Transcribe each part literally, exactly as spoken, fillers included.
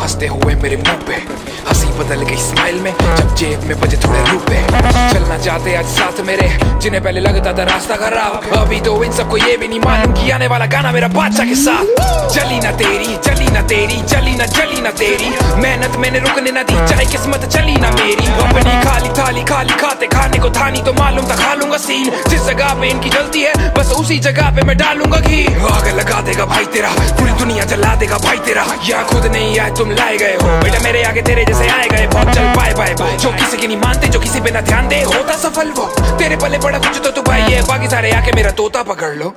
हंसते हुए मेरे मुंह पे, हंसी बदल गई स्माइल में जब जेब में बजे थोड़े रुपए। चलना चाहते आज साथ मेरे, जिन्हें पहले लगता था रास्ता खराब, अभी तो इन सबको ये भी नहीं मालूम कि आने वाला गाना मेरा बादशाह के साथ। चली ना तेरी चली ना तेरी चली ना चली ना तेरी, मेहनत मैंने रुकने ना दी, चाहे किस्मत चली ना मेरी। अपनी खाली थाली खाली खाते खाने को था नहीं तो मालूम था खा लूंगा सीन, जिस जगह पे इनकी जलती है बस उसी जगह पे मैं डालूंगा घी। आग लगा देगा भाई तेरा, पूरी दुनिया जला देगा भाई तेरा, या खुद नहीं आए तुम लाए गए हो बेटा मेरे आगे तेरे जैसे आए गए। बहुत चल बाय बाय बाय, जो किसी की नहीं मानते जो किसी पे ना ध्यान दे होता सफल वो, तेरे पल्ले पड़ा कुछ तो तू भाई है, बाकी सारे आके मेरा तोता पकड़ लो।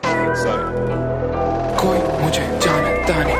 कोई मुझे जानता नहीं,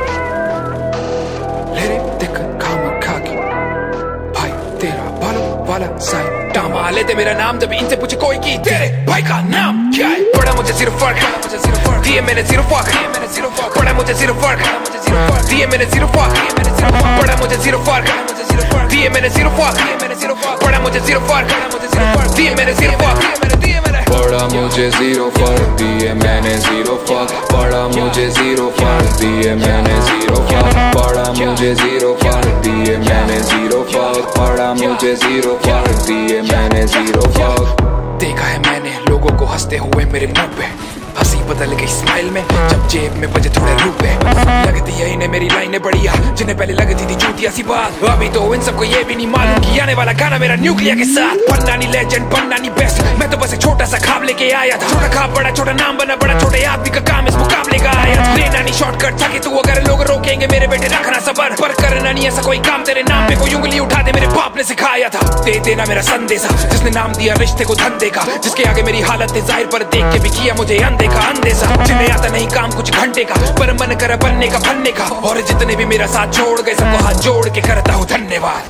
लेरे देख खामा खाकी भाई तेरा बालों वाला साई टामा लेते मेरा नाम जब इनसे पूछे कोई की तेरे भाई का नाम क्या है। पड़ा मुझे सिर्फ फर्क दिए मैंने सिर्फ फर्क, पड़ा मुझे सिर्फ फर्क दिए मैंने सिर्फ फर्क, पड़ा मुझे सिर्फ फर्क दिए मैंने सिर्फ फर्क, पड़ा मुझे सिर्फ फर्क दिए मैंने सिर्फ फर्क, पड़ा मुझे जीरो फर्क दिए मैंने जीरो फर्क, पड़ा मुझे जीरो फर्क दिए मैंने जीरो फर्क, पड़ा मुझे जीरो फर्क दिए मैंने जीरो फर्क, पड़ा मुझे जीरो फर्क दिए मैंने जीरो फर्क। देखा है मैंने लोगों को हंसते हुए मेरे मुंह पे, हंसी बदल गई स्माइल में जब जेब में बजे थोड़े रुपए। लगती है इन्हें मेरी लाइनें बढ़िया, जिन्हें पहले लगती थी झूठी सी बात, अभी तो इन सबको ये भी नहीं मालूम कि आने वाला गाना मेरा न्यूक्लियर के साथ। बनना नहीं लेजेंड बनना नहीं बेस्ट, मैं तो बस एक छोटा सा खाब लेके आया था, छोटा खाब बड़ा छोटा नाम बना बड़ा छोटे आदमी का काम इस मुकाबले का आया। लेना नहीं शॉर्टकट था कि तू अगर लोग रोकेंगे मेरे बेटे रखना सबर, पर करना नहीं ऐसा कोई काम तेरे नाम पे कोई उंगली उठा दे मेरे बाप ने सिखाया था। दे देना मेरा संदेशा जिसने नाम दिया रिश्ते को धंधे का, जिसके आगे मेरी हालत है जाहिर पर देख के भी किया मुझे अनदेखा अंदेशा, जिन्हें आता नहीं काम कुछ घंटे का पर मन कर बनने का बनने का, और जितने भी मेरा साथ छोड़ गए सबको हाथ जोड़ के करता हूँ धन्यवाद।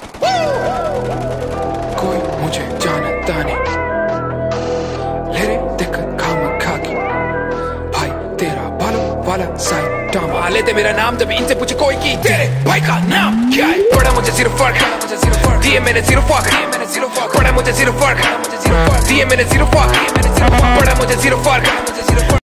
कोई मुझे जानता नहीं, लेरे देख खामा खाकी भाई तेरा बालों वाला साई टामा लेते मेरा नाम जब इनसे पूछे कोई की तेरे भाई का नाम क्या है। पड़ा मुझे सिर्फ फर्क दिए मैंने सिर्फ फर्क, पड़ा मुझे सिर्फ फर्क दिए मैंने सिर्फ फर्क, पड़ा मुझे सिर्फ फर्क